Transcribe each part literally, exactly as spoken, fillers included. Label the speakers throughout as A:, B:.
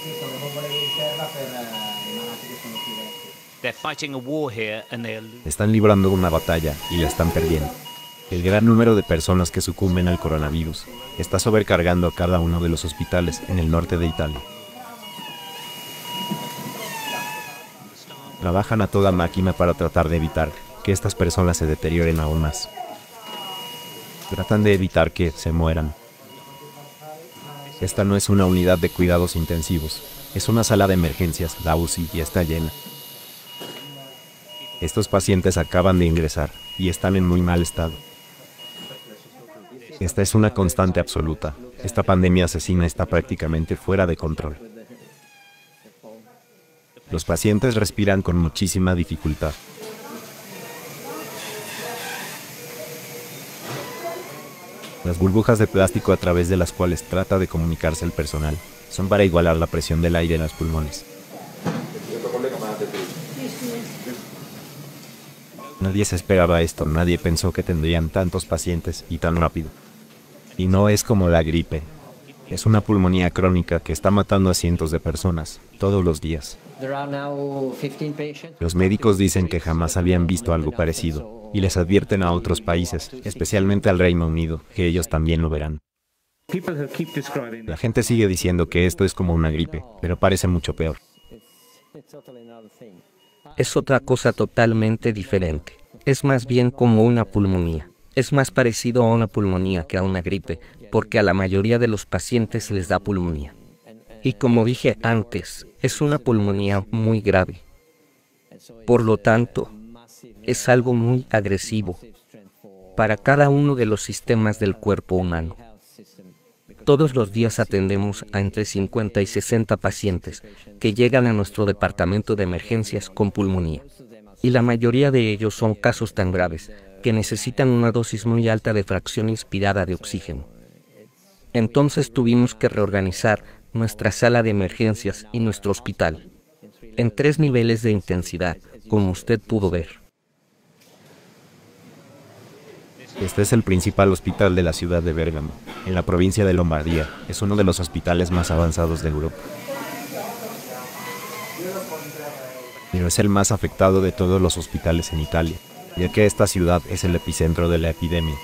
A: Están librando una batalla y la están perdiendo. El gran número de personas que sucumben al coronavirus está sobrecargando a cada uno de los hospitales en el norte de Italia. Trabajan a toda máquina para tratar de evitar que estas personas se deterioren aún más. Tratan de evitar que se mueran. Esta no es una unidad de cuidados intensivos, es una sala de emergencias, la U C I, y está llena. Estos pacientes acaban de ingresar y están en muy mal estado. Esta es una constante absoluta. Esta pandemia asesina está prácticamente fuera de control. Los pacientes respiran con muchísima dificultad. Las burbujas de plástico a través de las cuales trata de comunicarse el personal son para igualar la presión del aire en los pulmones. Nadie se esperaba esto, nadie pensó que tendrían tantos pacientes y tan rápido. Y no es como la gripe. Es una pulmonía crónica que está matando a cientos de personas, todos los días. Los médicos dicen que jamás habían visto algo parecido, y les advierten a otros países, especialmente al Reino Unido, que ellos también lo verán. La gente sigue diciendo que esto es como una gripe, pero parece mucho peor.
B: Es otra cosa totalmente diferente. Es más bien como una pulmonía. Es más parecido a una pulmonía que a una gripe, porque a la mayoría de los pacientes les da pulmonía. Y como dije antes, es una pulmonía muy grave. Por lo tanto, es algo muy agresivo para cada uno de los sistemas del cuerpo humano. Todos los días atendemos a entre cincuenta y sesenta pacientes que llegan a nuestro departamento de emergencias con pulmonía. Y la mayoría de ellos son casos tan graves que necesitan una dosis muy alta de fracción inspirada de oxígeno. Entonces tuvimos que reorganizar nuestra sala de emergencias y nuestro hospital en tres niveles de intensidad, como usted pudo ver.
A: Este es el principal hospital de la ciudad de Bérgamo, en la provincia de Lombardía. Es uno de los hospitales más avanzados de Europa. Pero es el más afectado de todos los hospitales en Italia, ya que esta ciudad es el epicentro de la epidemia.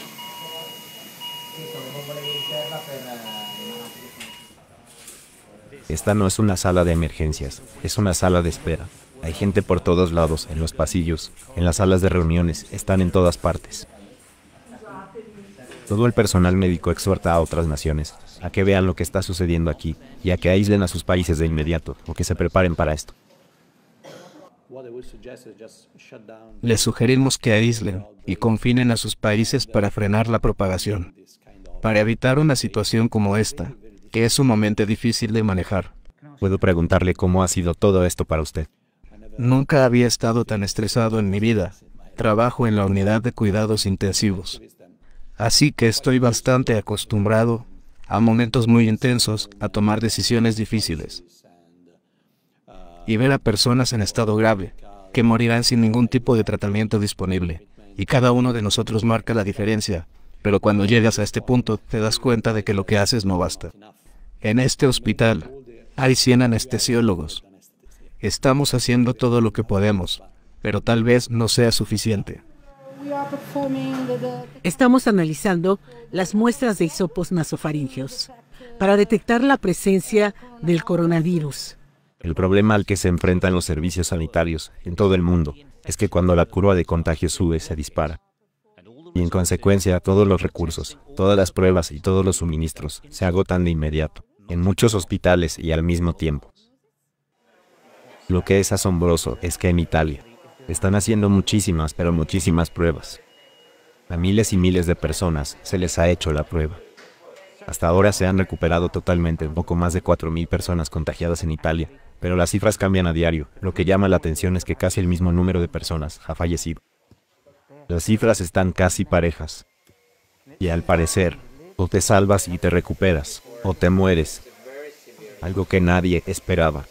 A: Esta no es una sala de emergencias, es una sala de espera. Hay gente por todos lados, en los pasillos, en las salas de reuniones, están en todas partes. Todo el personal médico exhorta a otras naciones a que vean lo que está sucediendo aquí y a que aíslen a sus países de inmediato o que se preparen para esto.
C: Les sugerimos que aíslen y confinen a sus países para frenar la propagación, para evitar una situación como esta, que es sumamente difícil de manejar.
A: ¿Puedo preguntarle cómo ha sido todo esto para usted?
C: Nunca había estado tan estresado en mi vida. Trabajo en la unidad de cuidados intensivos. Así que estoy bastante acostumbrado a momentos muy intensos, a tomar decisiones difíciles. Y ver a personas en estado grave, que morirán sin ningún tipo de tratamiento disponible. Y cada uno de nosotros marca la diferencia, pero cuando llegas a este punto te das cuenta de que lo que haces no basta. En este hospital hay cien anestesiólogos. Estamos haciendo todo lo que podemos, pero tal vez no sea suficiente.
D: Estamos analizando las muestras de hisopos nasofaríngeos para detectar la presencia del coronavirus.
A: El problema al que se enfrentan los servicios sanitarios en todo el mundo es que cuando la curva de contagio sube, se dispara. Y en consecuencia, todos los recursos, todas las pruebas y todos los suministros se agotan de inmediato, en muchos hospitales y al mismo tiempo. Lo que es asombroso es que en Italia están haciendo muchísimas, pero muchísimas pruebas. A miles y miles de personas se les ha hecho la prueba. Hasta ahora se han recuperado totalmente un poco más de cuatro mil personas contagiadas en Italia, pero las cifras cambian a diario. Lo que llama la atención es que casi el mismo número de personas ha fallecido. Las cifras están casi parejas. Y al parecer, o te salvas y te recuperas, o te mueres. Algo que nadie esperaba.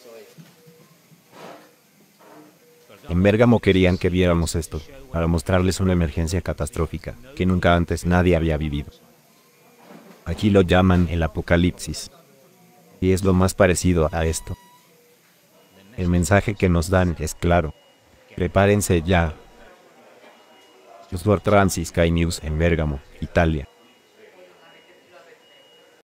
A: En Bérgamo querían que viéramos esto, para mostrarles una emergencia catastrófica que nunca antes nadie había vivido. Aquí lo llaman el apocalipsis. Y es lo más parecido a esto. El mensaje que nos dan es claro. Prepárense ya. Oswald Francis, Sky News en Bérgamo, Italia.